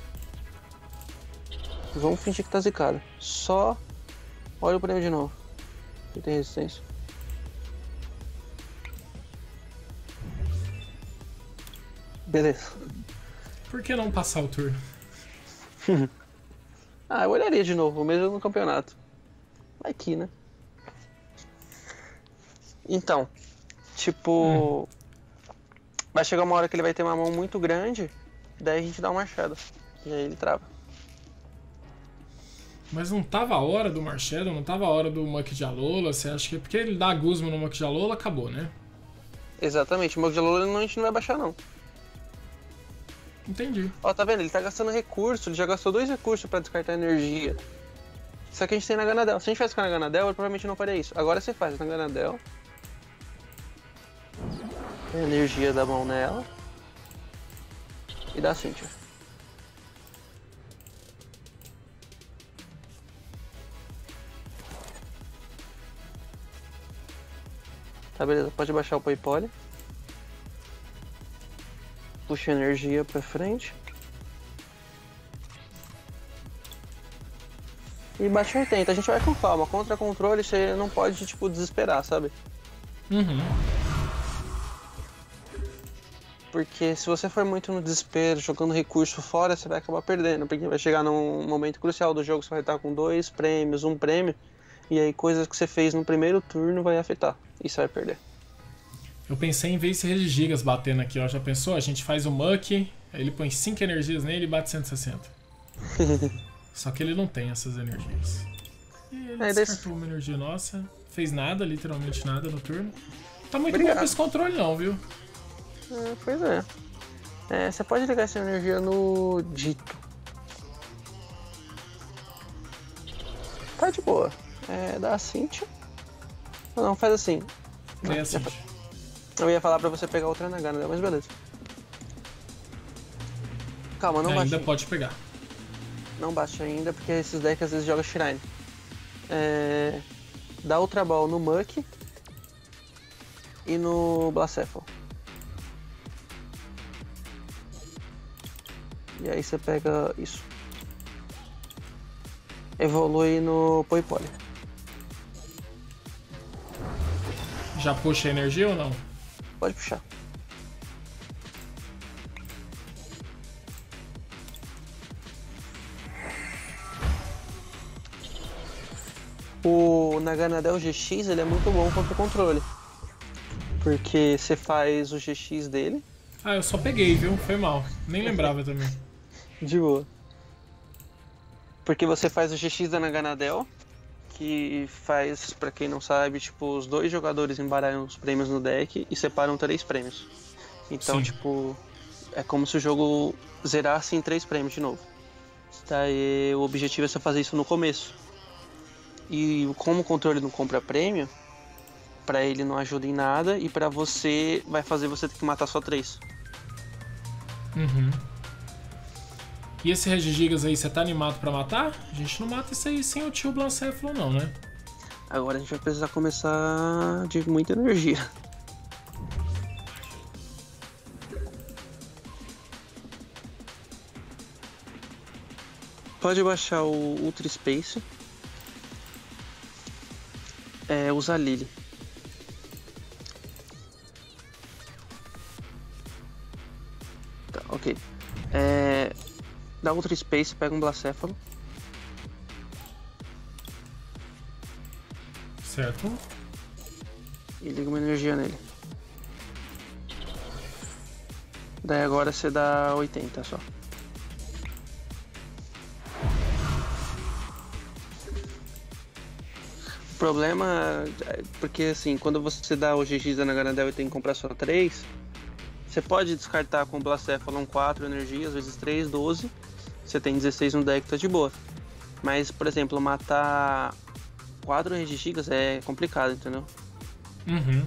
Vamos fingir que tá zicado. Só olha o prêmio de novo. Ele tem resistência. Beleza. Por que não passar o turno? Ah, eu olharia de novo, mesmo no campeonato. Vai que, né? Então, tipo... Hum. Vai chegar uma hora que ele vai ter uma mão muito grande, daí a gente dá uma Shadow. E aí ele trava. Mas não tava a hora do Marshadow, não tava a hora do Muck de Alola? Você acha que é porque ele dá Guzma no Muck de Alola, acabou, né? Exatamente, o Muck de Alola a gente não vai baixar, não. Entendi. Ó, tá vendo? Ele tá gastando recurso, ele já gastou dois recursos pra descartar energia. Isso aqui a gente tem na Ganadel. Se a gente faz com a Ganadel, eu provavelmente não faria isso. Agora você faz na Ganadel. A energia da mão nela. E dá Cynthia. Tá, beleza. Pode baixar o Poipole. Puxa a energia pra frente. E bate oitenta. A gente vai com calma. Contra controle, você não pode, tipo, desesperar, sabe? Uhum. Porque se você for muito no desespero, jogando recurso fora, você vai acabar perdendo. Porque vai chegar num momento crucial do jogo, você vai estar com dois prêmios, um prêmio. E aí coisas que você fez no primeiro turno vai afetar. E você vai perder. Eu pensei em ver esse Regigigas batendo aqui, ó. Já pensou? A gente faz o Muck, aí ele põe cinco energias nele e bate cento e sessenta. Só que ele não tem essas energias. E ele é, descartou desse... uma energia nossa. Fez nada, literalmente nada no turno. Tá muito Obrigado. bom com esse controle não, viu? É, pois é. é. Você pode ligar essa energia no Dito. Tá de boa. É, dá a Cynthia. Não, não, faz assim. É a Cynthia. Eu ia falar pra você pegar outra Nagana, mas beleza. Calma, não ainda bate. Ainda pode pegar. Não bate ainda, porque esses decks às vezes jogam Shrine. É... Dá Ultra Ball no Muck e no Blacephalon. E aí você pega isso. Evolui no Poipole. Já puxa a energia ou não? Pode puxar. O Naganadel G X ele é muito bom contra o controle. Porque você faz o G X dele. Ah, eu só peguei, viu? Foi mal. Nem lembrava também. De boa. Porque você faz o G X da Naganadel, que faz, pra quem não sabe, tipo, os dois jogadores embaralham os prêmios no deck e separam três prêmios. Então, Sim. tipo, é como se o jogo zerasse em três prêmios de novo. Daí o objetivo é você fazer isso no começo. E como o controle não compra prêmio, pra ele não ajuda em nada e pra você vai fazer você ter que matar só três. Uhum. E esse Regigigas aí, você tá animado pra matar? A gente não mata isso aí sem o tio Blacephalon não, né? Agora a gente vai precisar começar de muita energia. Pode baixar o Ultra Space. É, usa Lily. Tá, ok. É, dá Ultra Space, pega um Blacephalon. Certo. E liga uma energia nele. Daí agora você dá oitenta só. O problema é porque assim, quando você dá o G X da Naganadel e tem que comprar só três, você pode descartar com o Blacephalon quatro energias, vezes três, doze. Você tem dezesseis no deck, tá de boa. Mas, por exemplo, matar quatro Regigigas é complicado, entendeu? Uhum.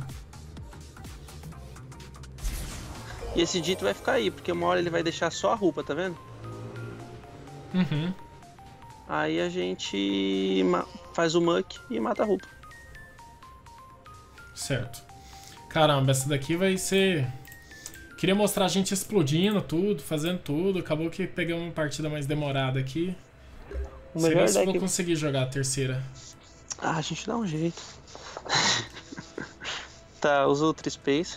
E esse dito vai ficar aí, porque uma hora ele vai deixar só a roupa, tá vendo? Uhum. Aí a gente faz o muck e mata a roupa. Certo. Caramba, essa daqui vai ser... Queria mostrar a gente explodindo tudo, fazendo tudo. Acabou que pegamos uma partida mais demorada aqui. O Sei melhor se eu vou deck... conseguir jogar a terceira. Ah, a gente dá um jeito. Tá, usa o Tri-Space.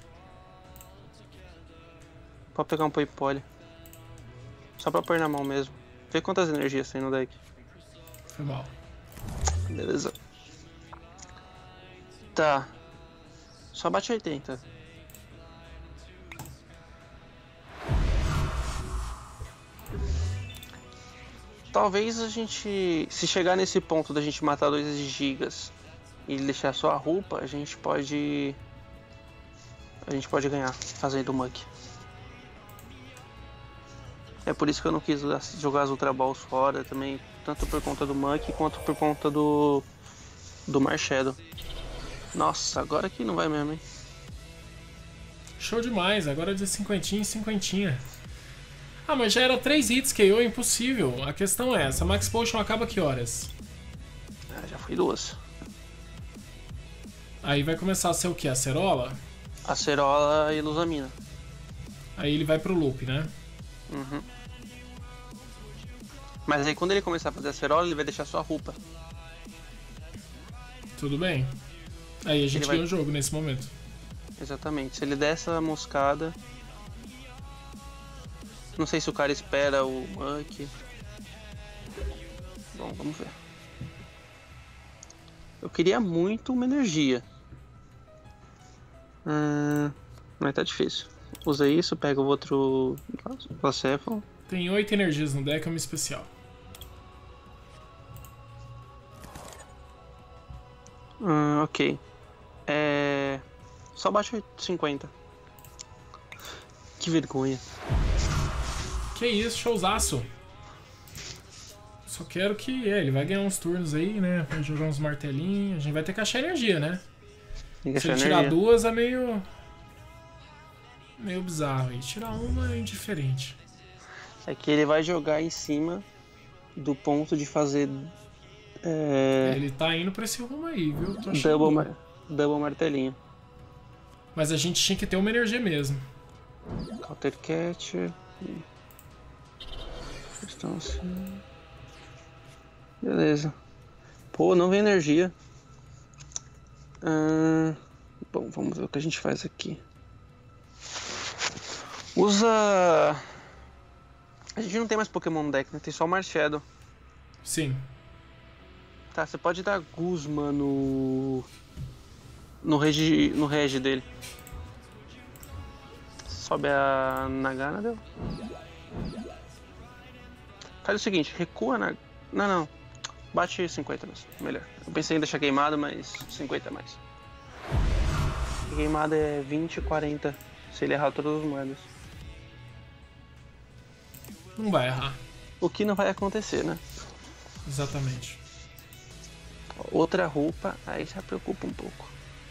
Pode pegar um Poipole. Só pra pôr na mão mesmo. Vê quantas energias tem no deck. Foi mal. Beleza. Tá. Só bate oitenta. Talvez a gente... Se chegar nesse ponto da gente matar dois gigas e deixar só a roupa, a gente pode... A gente pode ganhar fazendo o muck. É por isso que eu não quis jogar as Ultra Balls fora também, tanto por conta do muck quanto por conta do... Do Marshadow. Nossa, agora que não vai mesmo, hein? Show demais, agora de cinquentinha em cinquentinha. Ah, mas já era três hits K O, impossível. A questão é essa, Max Potion acaba que horas? Ah, já foi duas. Aí vai começar a ser o que? Acerola? Acerola e Luzamina. Aí ele vai pro loop, né? Uhum. Mas aí quando ele começar a fazer acerola, ele vai deixar só a roupa. Tudo bem. Aí a gente vai... ganha o jogo nesse momento. Exatamente. Se ele der essa moscada... Não sei se o cara espera o muck. Bom, vamos ver. Eu queria muito uma energia. Hum, mas tá difícil. Usa isso, pega o outro Blacephalon. Tem oito energias no deck, é uma especial. Hum, ok. É... Só baixa cinquenta. Que vergonha. Que isso, showzaço. Só quero que... É, ele vai ganhar uns turnos aí, né? Vai jogar uns martelinhos. A gente vai ter que achar energia, né? Tem que Se ele achar tirar energia. duas é meio... Meio bizarro. E tirar uma é indiferente. É que ele vai jogar em cima do ponto de fazer... É... Ele tá indo pra esse rumo aí, viu? Tô achando Double, bom. mar... Double martelinho. Mas a gente tinha que ter uma energia mesmo. Counter Catcher. Então assim... Beleza. Pô, não vem energia. Hum... Bom, vamos ver o que a gente faz aqui. Usa... A gente não tem mais Pokémon no deck, né? Tem só o Marshadow. Sim. Tá, você pode dar Guzma no... No regi... no regi dele. Sobe a Nagana, deu? Faz o seguinte, recua na... Não, não. Bate cinquenta mesmo, melhor. Eu pensei em deixar queimado, mas cinquenta a mais. Queimada é vinte, quarenta. Se ele errar todas as moedas. Não vai errar. O que não vai acontecer, né? Exatamente. Outra roupa, aí já preocupa um pouco.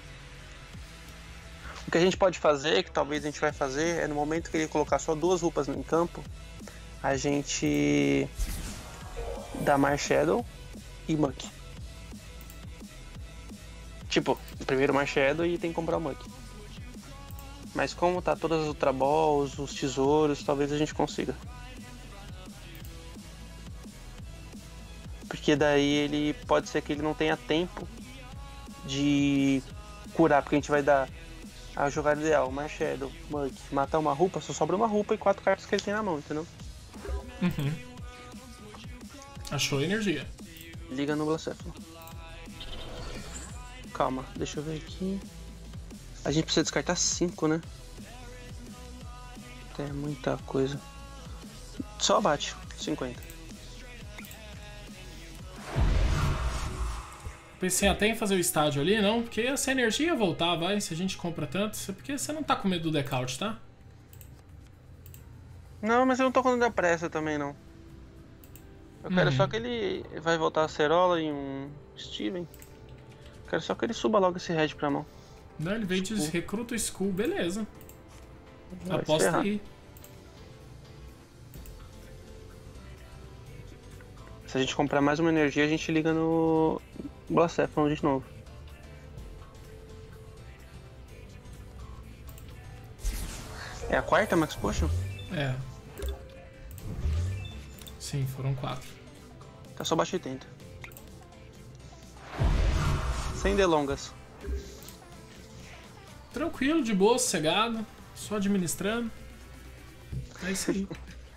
O que a gente pode fazer, que talvez a gente vai fazer, é no momento que ele colocar só duas roupas em campo, a gente dá Marshadow e Muck. Tipo, primeiro Marshadow e tem que comprar o Muck. Mas como tá todas as Ultra Balls, os tesouros, talvez a gente consiga. Porque daí ele pode ser que ele não tenha tempo de curar, porque a gente vai dar a jogada ideal, Marshadow, Muck, matar uma roupa, só sobra uma roupa e quatro cartas que ele tem na mão, entendeu? Uhum. Achou energia. Liga no Blacephalon. Calma, deixa eu ver aqui. A gente precisa descartar cinco, né? É muita coisa. Só abate, cinquenta. Pensei até em fazer o estádio ali, não, porque essa energia ia voltar, vai, se a gente compra tanto. Porque você não tá com medo do decaute, tá? Não, mas eu não tô com da pressa também, não. Eu quero Uhum. só que ele vai voltar a Acerola e um Steven. Eu quero só que ele suba logo esse red pra mão. Não, ele veio de Skull. recruta o Skull, beleza. Vai Aposta se ferrar. aí. Se a gente comprar mais uma energia, a gente liga no Blacephalon de novo. É a quarta Max Potion? É. Sim, foram quatro. Tá só baixo oitenta. Sem delongas. Tranquilo, de boa, sossegado. Só administrando. É isso aí.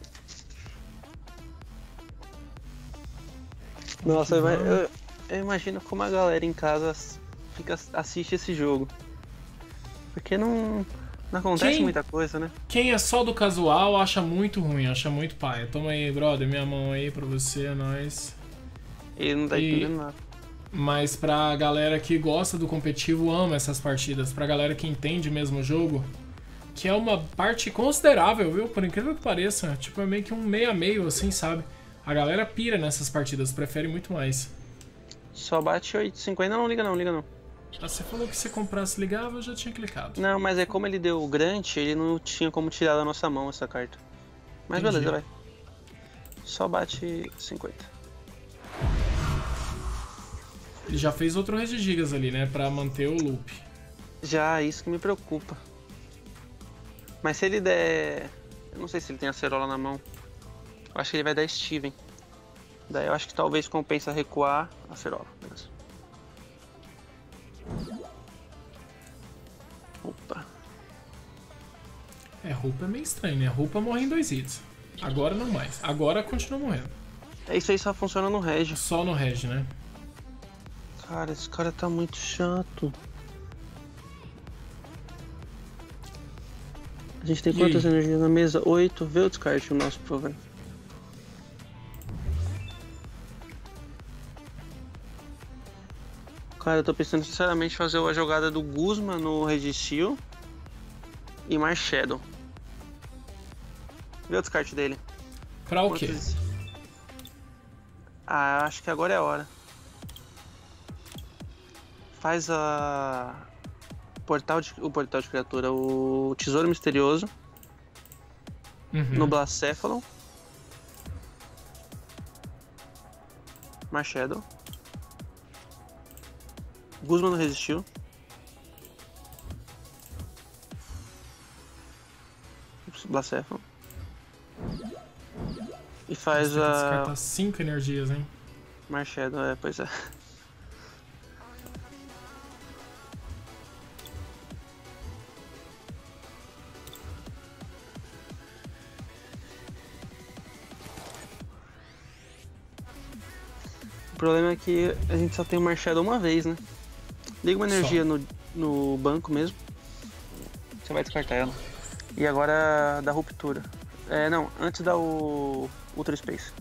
Nossa, eu, eu, eu imagino como a galera em casa fica, assiste esse jogo. Porque não, não acontece Quem- muita coisa, né? Quem é só do casual acha muito ruim, acha muito paia. Toma aí, brother, minha mão aí pra você, é nóis. Ele não tá E- entendendo nada. Mas pra galera que gosta do competitivo, ama essas partidas. Pra galera que entende mesmo o jogo, que é uma parte considerável, viu? Por incrível que pareça. Tipo, é meio que um meio a meio, assim, sabe? A galera pira nessas partidas, prefere muito mais. Só bate oito cinquenta. Não, liga não, liga não. Ah, você falou que se comprasse ligava, eu já tinha clicado. Não, mas é como ele deu o Grant, ele não tinha como tirar da nossa mão essa carta. Mas Entendi. beleza, vai. Só bate cinquenta. Ele já fez outro Rede Gigas ali, né? Pra manter o loop. Já, isso que me preocupa. Mas se ele der... Eu não sei se ele tem acerola na mão. Eu acho que ele vai dar Steven. Daí eu acho que talvez compensa recuar a acerola. Beleza. Opa. É, roupa é meio estranho, né? Roupa morre em dois hits. Agora não mais. Agora continua morrendo. É, isso aí só funciona no Reg. Só no Reg, né? Cara, esse cara tá muito chato. A gente tem E quantas aí? energias na mesa? Oito. Vê o descarte o nosso, por favor. Cara, eu tô pensando sinceramente em fazer a jogada do Guzma no Registeel e Marshadow. Vê o descarte dele. Pra o quê? Quantos- Ah, acho que agora é a hora. Faz a... Portal de... O portal de criatura, o Tesouro Misterioso Uhum. no Blacephalon. Marshadow. Guzman não resistiu. Blacephalon. E faz Você tem que a... descartar cinco energias, hein? Marshadow, é, pois é. O problema é que a gente só tem o Marshadow uma vez, né? Liga uma energia no, no banco mesmo. Você vai descartar ela. E agora dá ruptura. É, não, antes dá o Ultra Space.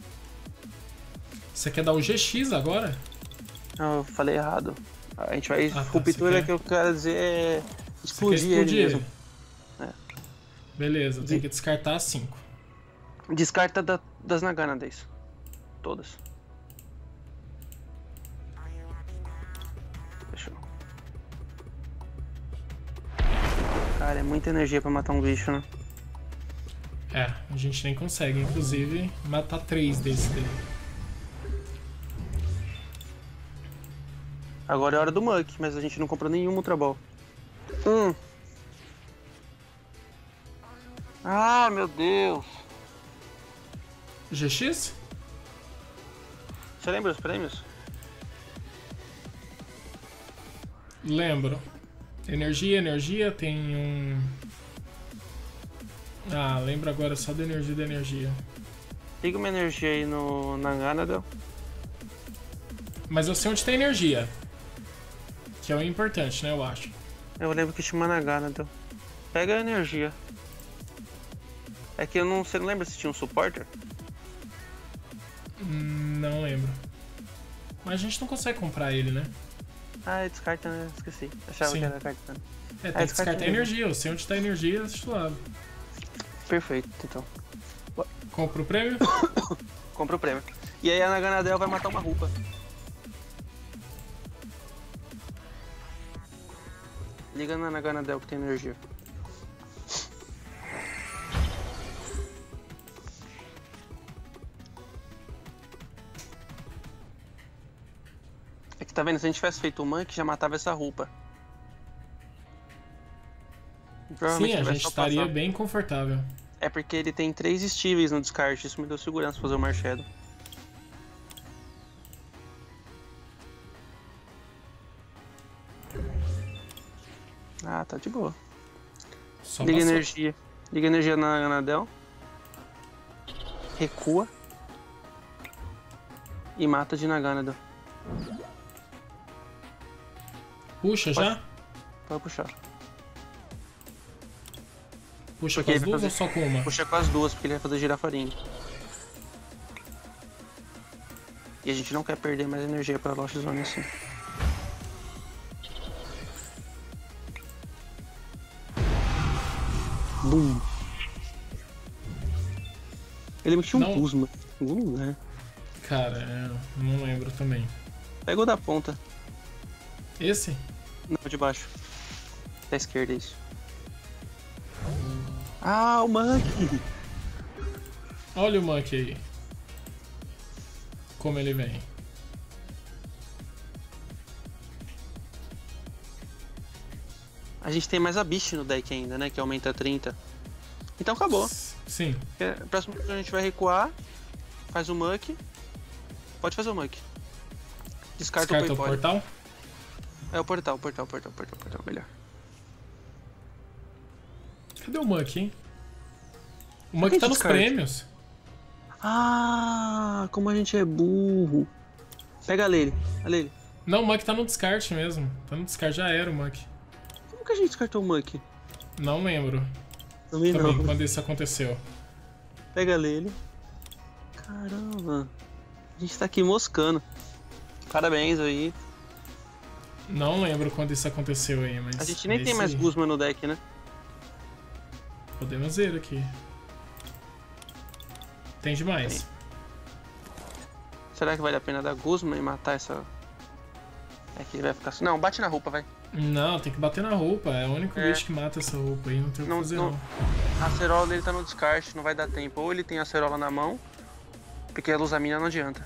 Você quer dar o G X agora? Não, eu falei errado. A gente vai. Ah, tá, ruptura você quer- que eu quero dizer é Você quer explodir, explodir ele ele? mesmo. É. Beleza, tem que descartar cinco. Descarta da, das Nagana dez. Todas. Fechou. Cara, é muita energia pra matar um bicho, né? É, a gente nem consegue, inclusive, matar três desse daí. Agora é hora do Muk, mas a gente não comprou nenhum Ultra Ball. Hum. Ah, meu Deus. G X? Você lembra os prêmios? Lembro. Energia, energia, tem um... Ah, lembro agora só da energia da energia. Liga uma energia aí no Naganadel. Mas eu sei onde tem energia. Que é o importante, né, eu acho. Eu lembro que tinha uma Naganadel. Pega a energia. É que eu não... Você não lembra se tinha um supporter? Hum, não lembro. Mas a gente não consegue comprar ele, né? Ah, é descarta, né? Esqueci. Achava Sim. que era carta. É, tem que descarta descartar a mesmo. energia. Eu sei onde tá a energia, eu acho suave. Perfeito, então. Compra o prêmio? Compra o prêmio. E aí a Naganadel vai matar uma roupa. Liga na Naganadel que tem energia. que tá vendo? Se a gente tivesse feito o Monkey, já matava essa roupa. Sim, a gente estaria bem confortável. É porque ele tem três estíveis no descarte, isso me deu segurança pra fazer o Marshadow. Ah, tá de boa. Só Liga passou. energia. Liga energia na Anadel. Recua. E mata de Naganadel. Puxa já? Pode puxar. Puxa Porque com as ele vai duas fazer- ou só com uma? Puxa com as duas, porque ele vai fazer girafarinha. E a gente não quer perder mais energia pra Lost Zone assim. Bum. Ele me tinha um Não. Guzma em algum lugar. Cara, é, não lembro também. Pega o da ponta. Esse? Não, de baixo. Da esquerda, isso. Ah, o Monkey! Olha o Monkey aí. Como ele vem. A gente tem mais a Beast no deck ainda, né? Que aumenta trinta. Então acabou. Sim. É, próximo turno a gente vai recuar. Faz o Monkey. Pode fazer o Monkey. Descarta, Descarta o o Paypod. portal. É o portal, portal, portal, portal, portal, melhor. Cadê o Monkey, hein? O Por Monkey que tá nos descarta? prêmios. Ah, como a gente é burro. Pega a Lele, a Lele. Não, o Monkey tá no descarte mesmo. Tá no descarte, já era o Monkey. Como que a gente descartou o Monkey? Não lembro Também, também não. quando isso aconteceu. Pega a Lele. Caramba. A gente tá aqui moscando. Parabéns aí. Não lembro quando isso aconteceu aí, mas... A gente nem é tem isso mais aí. Guzma no deck, né? Podemos ver aqui. Tem demais. Será que vale a pena dar Guzma e matar essa... É que ele vai ficar assim. Não, bate na roupa, vai. Não, tem que bater na roupa. É o único É. bicho que mata essa roupa aí. Não tem o que Não- fazer, não- não. A acerola dele tá no descarte, não vai dar tempo. Ou ele tem a acerola na mão, porque a Luzamina não adianta.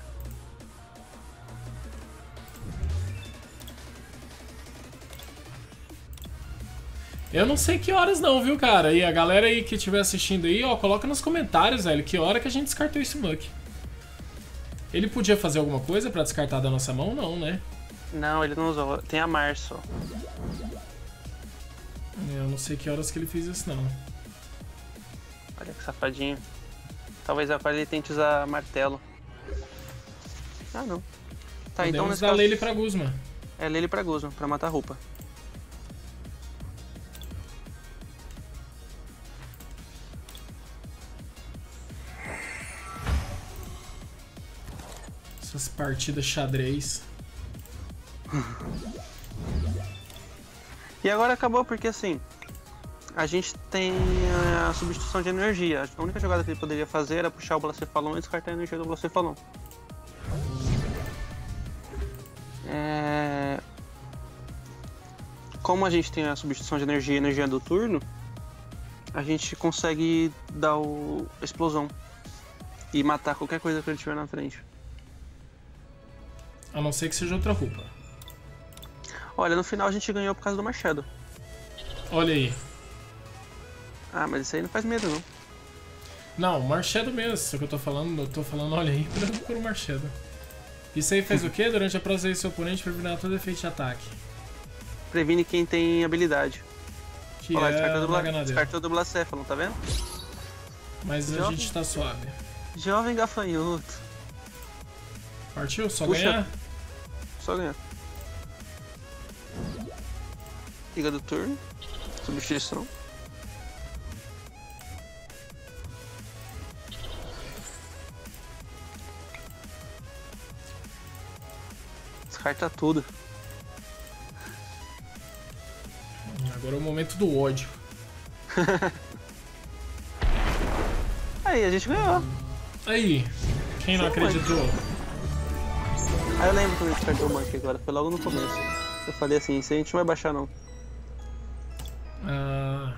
Eu não sei que horas não, viu, cara? E a galera aí que estiver assistindo aí, ó, coloca nos comentários, velho, que hora que a gente descartou esse Monkey. Ele podia fazer alguma coisa pra descartar da nossa mão? Não, né? Não, ele não usou. Tem a Mar só. Eu não sei que horas que ele fez isso, não. Olha que safadinho. Talvez agora ele tente usar martelo. Ah, não. Tá, então Podemos nesse dar caso... Lele pra Guzma. É Lele pra Guzma, pra matar a roupa. Essas partidas xadrez. E agora acabou porque assim, a gente tem a substituição de energia. A única jogada que ele poderia fazer era puxar o Blacefalon e descartar a energia do Blacefalon. É... Como a gente tem a substituição de energia e energia do turno, a gente consegue dar o a explosão e matar qualquer coisa que ele tiver na frente. A não ser que seja outra roupa. Olha, no final a gente ganhou por causa do Machado. Olha aí. Ah, mas isso aí não faz medo não. Não, Marshadow mesmo, isso que eu tô falando, eu tô falando, olha aí, por, por Marshadow. Isso aí faz o quê? Durante a próxima vez, seu oponente previne todo efeito de ataque. Previne quem tem habilidade. Que Olha lá, é descartou do, Bla... Maganadeiro. descartou do Blacefalon, tá vendo? Mas a Jovem. gente tá suave. Jovem gafanhoto. Partiu? Só Puxa. ganhar? Só ganhar. Liga do turno. Substituição. Descarta tudo. Agora é o momento do ódio. Aí, a gente ganhou. Aí, quem não Sim, acreditou? Aí eu lembro quando a gente descartou o Monkey agora. Foi logo no começo. Eu falei assim, isso a gente não vai baixar não. Ah...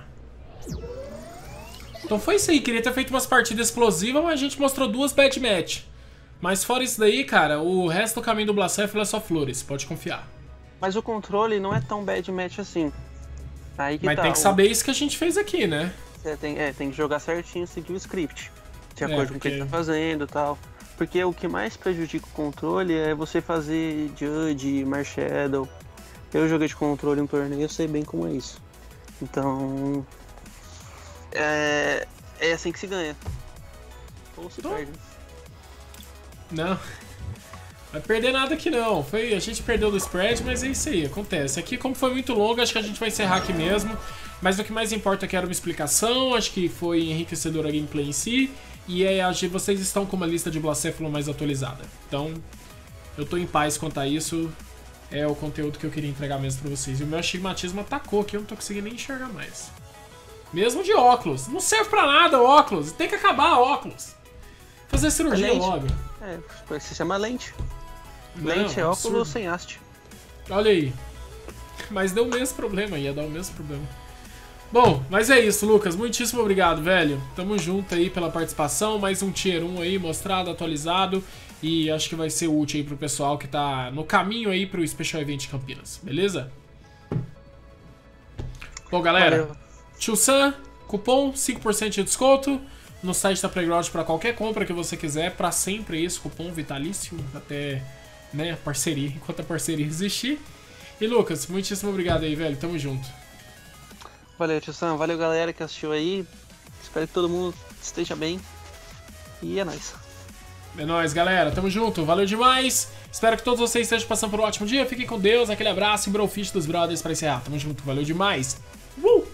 Então foi isso aí, queria ter feito umas partidas explosivas, mas a gente mostrou duas bad match. Mas fora isso daí, cara, o resto do caminho do Blacéfalo é só flores, pode confiar. Mas o controle não é tão bad match assim. Aí que Mas tá, tem que o... saber isso que a gente fez aqui, né? Você tem, é, tem que jogar certinho, seguir o script. De É, acordo com o que porque- ele tá fazendo e tal. Porque o que mais prejudica o controle é você fazer Judge, Marshadow. Eu joguei de controle em um torneio, eu sei bem como é isso. Então. É, é assim que se ganha. Ou se Tô. perde. Não. Vai perder nada aqui não. Foi, a gente perdeu do spread, mas é isso aí, acontece. Aqui, como foi muito longo, acho que a gente vai encerrar aqui mesmo. Mas o que mais importa é que era uma explicação, acho que foi enriquecedora a gameplay em si. E é, acho que vocês estão com uma lista de Blacéfalo mais atualizada. Então, eu tô em paz quanto a isso. É o conteúdo que eu queria entregar mesmo pra vocês. E o meu astigmatismo atacou aqui, eu não tô conseguindo nem enxergar mais. Mesmo de óculos. Não serve pra nada o óculos. Tem que acabar óculos. Fazer cirurgia lente. logo. É, se chama lente. Não, Lente é absurdo. óculos sem haste. Olha aí. Mas deu o mesmo problema, ia dar o mesmo problema. Bom, mas é isso, Lucas. Muitíssimo obrigado, velho. Tamo junto aí pela participação. Mais um Tier um aí mostrado, atualizado. E acho que vai ser útil aí pro pessoal que tá no caminho aí pro Special Event de Campinas. Beleza? Bom, galera. Valeu. Tio Sam, cupom cinco por cento de desconto no site da Playground para qualquer compra que você quiser. Para sempre esse cupom vitalício. Até, né, a parceria, enquanto a parceria existir. E Lucas, muitíssimo obrigado aí, velho. Tamo junto. Valeu, tio Sam. Valeu, galera que assistiu aí. Espero que todo mundo esteja bem. E é nóis. É nóis, galera. Tamo junto. Valeu demais. Espero que todos vocês estejam passando por um ótimo dia. Fiquem com Deus. Aquele abraço e Brofish dos Brothers para encerrar. Tamo junto. Valeu demais. Uh!